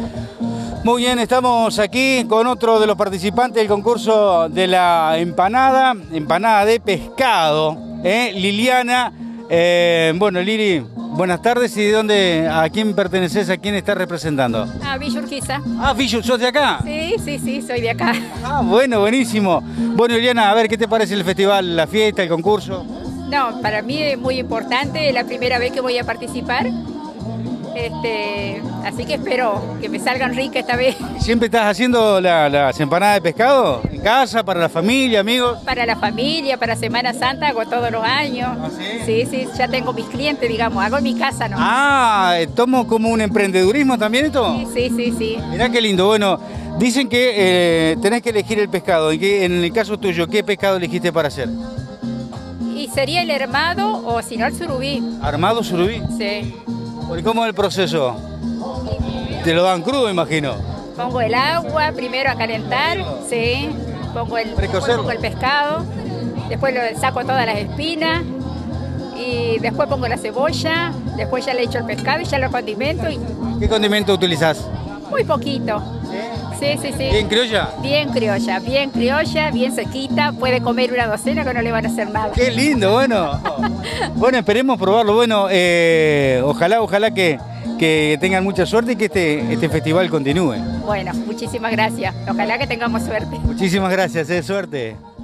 Muy bien, estamos aquí con otro de los participantes del concurso de la empanada de pescado, Liliana. Bueno, Lili, buenas tardes. ¿Y de dónde, a quién perteneces, a quién estás representando? A Villa Urquiza. Ah, Villa, ¿sos de acá? Sí, soy de acá. Ah, bueno, buenísimo. Bueno, Liliana, a ver, ¿qué te parece el festival, la fiesta, el concurso? No, para mí es muy importante, es la primera vez que voy a participar. Así que espero que me salgan ricas esta vez. ¿Siempre estás haciendo las empanadas de pescado? ¿En casa, para la familia, amigos? Para la familia, para Semana Santa hago todos los años. ¿Ah, sí? Sí, ya tengo mis clientes, digamos, hago en mi casa, ¿no? Ah, ¿tomo como un emprendedurismo también esto? Sí. Mirá qué lindo. Bueno, dicen que tenés que elegir el pescado. En el caso tuyo, ¿qué pescado elegiste para hacer? Y sería el armado o si no el surubí. ¿Armado surubí? Sí. ¿Y cómo es el proceso? Te lo dan crudo, imagino. Pongo el agua primero a calentar, sí. Pongo el pescado, después saco todas las espinas y después pongo la cebolla, después ya le echo el pescado y ya lo condimento. ¿Qué condimento utilizás? Muy poquito. Sí. ¿Bien criolla? Bien criolla, bien sequita. Puede comer una docena que no le van a hacer nada. ¡Qué lindo! Bueno, bueno, esperemos probarlo. Bueno, ojalá que tengan mucha suerte y que este festival continúe. Bueno, muchísimas gracias. Ojalá que tengamos suerte. Muchísimas gracias, suerte.